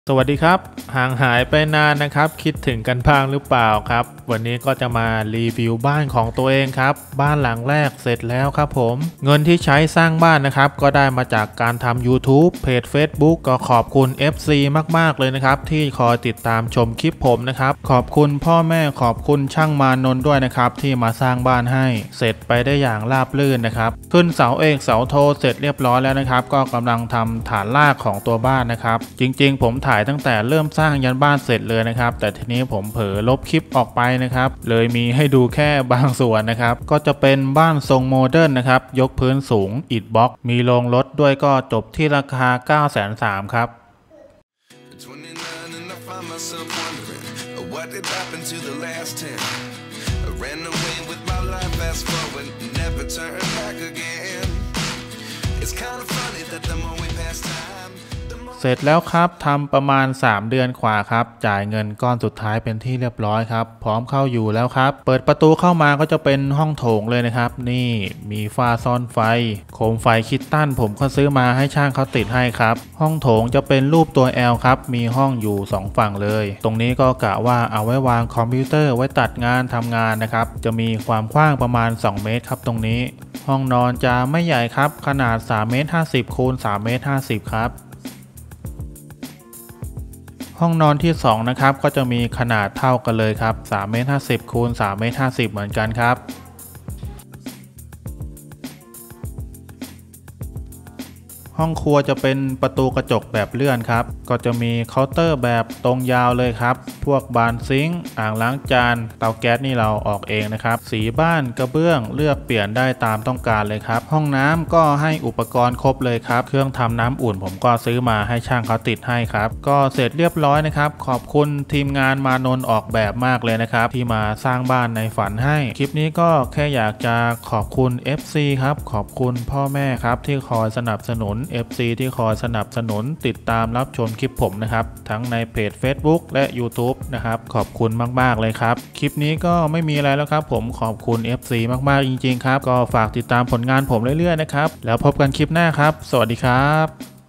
สวัสดีครับห่างหายไปนานนะครับคิดถึงกันบ้างหรือเปล่าครับวันนี้ก็จะมารีวิวบ้านของตัวเองครับบ้านหลังแรกเสร็จแล้วครับผมเงินที่ใช้สร้างบ้านนะครับก็ได้มาจากการทำ YouTube เพจ Facebook ก็ขอบคุณ FC มากๆเลยนะครับที่คอยติดตามชมคลิปผมนะครับขอบคุณพ่อแม่ขอบคุณช่างมานนท์ด้วยนะครับที่มาสร้างบ้านให้เสร็จไปได้อย่างราบรื่นนะครับขึ้นเสาเอกเสาโทเสร็จเรียบร้อยแล้วนะครับก็กำลังทำฐานรากของตัวบ้านนะครับจริงๆผมถ่ายตั้งแต่เริ่มสร้างยันบ้านเสร็จเลยนะครับแต่ทีนี้ผมเผลอลบคลิปออกไปนะครับเลยมีให้ดูแค่บางส่วนนะครับก็จะเป็นบ้านทรงโมเดิร์นนะครับยกพื้นสูงอิฐบล็อกมีโรงรถด้วยก็จบที่ราคา 930,000 ครับเสร็จแล้วครับทำประมาณ3เดือนกว่าครับจ่ายเงินก้อนสุดท้ายเป็นที่เรียบร้อยครับพร้อมเข้าอยู่แล้วครับเปิดประตูเข้ามาก็จะเป็นห้องโถงเลยนะครับนี่มีฝ้าซ่อนไฟโคมไฟคิตตันผมก็ซื้อมาให้ช่างเขาติดให้ครับห้องโถงจะเป็นรูปตัว L ครับมีห้องอยู่2ฝั่งเลยตรงนี้ก็กะว่าเอาไว้วางคอมพิวเตอร์ไว้ตัดงานทำงานนะครับจะมีความกว้างประมาณ2เมตรครับตรงนี้ห้องนอนจะไม่ใหญ่ครับขนาด3.50 เมตรคูณ3.50 เมตรครับห้องนอนที่2นะครับก็จะมีขนาดเท่ากันเลยครับ3.50 เมตรคูณ3.50 เมตรเหมือนกันครับห้องครัวจะเป็นประตูกระจกแบบเลื่อนครับก็จะมีเคาน์เตอร์แบบตรงยาวเลยครับพวกบานซิงค์อ่างล้างจานเตาแก๊สนี่เราออกเองนะครับสีบ้านกระเบื้องเลือกเปลี่ยนได้ตามต้องการเลยครับห้องน้ำก็ให้อุปกรณ์ครบเลยครับเครื่องทำน้ำอุ่นผมก็ซื้อมาให้ช่างเขาติดให้ครับก็เสร็จเรียบร้อยนะครับขอบคุณทีมงานมานนท์ออกแบบมากเลยนะครับที่มาสร้างบ้านในฝันให้คลิปนี้ก็แค่อยากจะขอบคุณ FC ครับขอบคุณพ่อแม่ครับที่คอยสนับสนุน FC ที่คอยสนับสนุนติดตามรับชมคลิปผมนะครับทั้งในเพจ Facebook และ YouTube นะครับขอบคุณมากๆเลยครับคลิปนี้ก็ไม่มีอะไรแล้วครับผมขอบคุณ FC มากๆจริงๆครับก็ฝากติดตามผลงานผมเรื่อยๆนะครับแล้วพบกันคลิปหน้าครับสวัสดีครับ